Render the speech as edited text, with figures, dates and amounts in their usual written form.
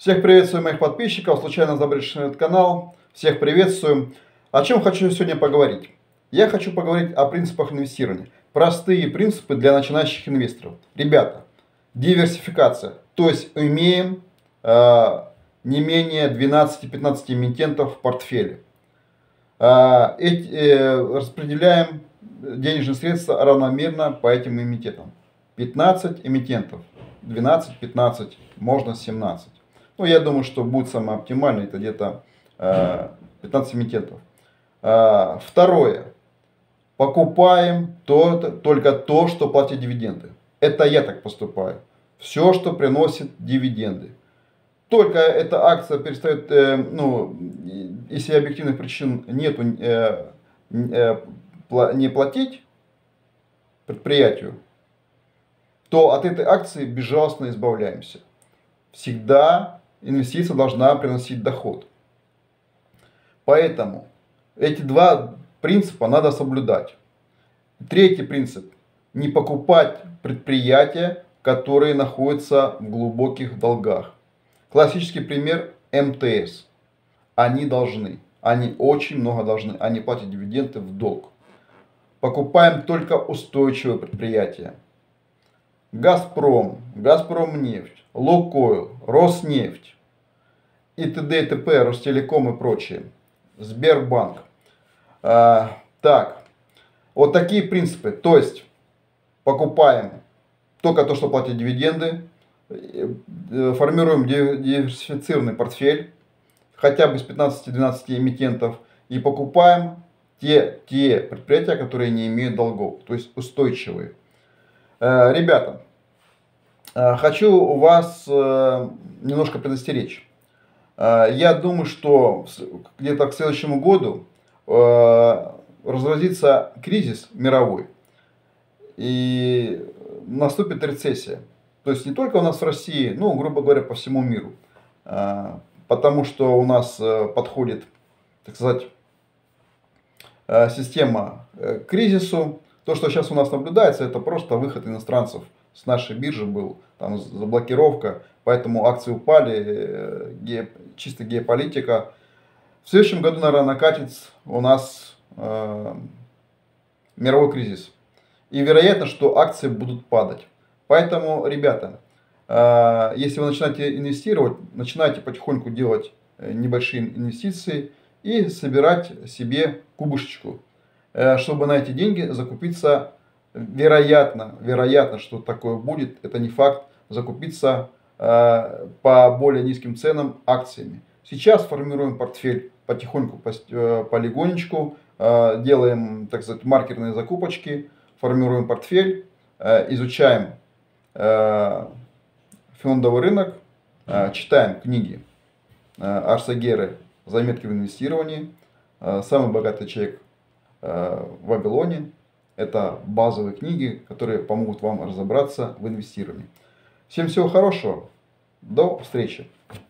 Всех приветствую моих подписчиков, случайно забредших на этот канал. Всех приветствую. О чем хочу сегодня поговорить? Я хочу поговорить о принципах инвестирования. Простые принципы для начинающих инвесторов. Ребята, диверсификация. То есть имеем не менее 12-15 эмитентов в портфеле. Распределяем денежные средства равномерно по этим эмитентам. 15 эмитентов. 12-15, можно 17. Ну, я думаю, что будет самое оптимальное, это где-то 15 эмитентов. Второе. Покупаем только то, что платит дивиденды. Это я так поступаю. Все, что приносит дивиденды. Только эта акция перестает, если объективных причин нету, не платить предприятию, то от этой акции безжалостно избавляемся. Всегда инвестиция должна приносить доход. Поэтому эти два принципа надо соблюдать. Третий принцип. Не покупать предприятия, которые находятся в глубоких долгах. Классический пример МТС. Они очень много должны, они платят дивиденды в долг. Покупаем только устойчивые предприятия. Газпром, Газпромнефть, Лукойл, Роснефть и т.д. и т.п., Ростелеком и прочее. Сбербанк. Так, вот такие принципы. То есть покупаем только то, что платит дивиденды, формируем диверсифицированный портфель, хотя бы с 15-12 эмитентов, и покупаем те предприятия, которые не имеют долгов, то есть устойчивые. Ребята, хочу вас немножко предостеречь. Я думаю, что где-то к следующему году разразится кризис мировой и наступит рецессия. То есть не только у нас в России, но, грубо говоря, по всему миру. Потому что у нас подходит, так сказать, система к кризису. То, что сейчас у нас наблюдается, это просто выход иностранцев с нашей биржи был, там заблокировка, поэтому акции упали, чисто геополитика. В следующем году, наверное, накатится у нас мировой кризис. И вероятно, что акции будут падать. Поэтому, ребята, если вы начинаете инвестировать, начинайте потихоньку делать небольшие инвестиции и собирать себе кубышечку, чтобы на эти деньги закупиться, вероятно, что такое будет, это не факт, закупиться по более низким ценам акциями. Сейчас формируем портфель потихоньку, полигонечку, делаем, так сказать, маркерные закупочки, формируем портфель, изучаем фондовый рынок, читаем книги Арсегеры «Заметки в инвестировании», «Самый богатый человек в Вавилоне». Это базовые книги, которые помогут вам разобраться в инвестировании. Всем всего хорошего. До встречи.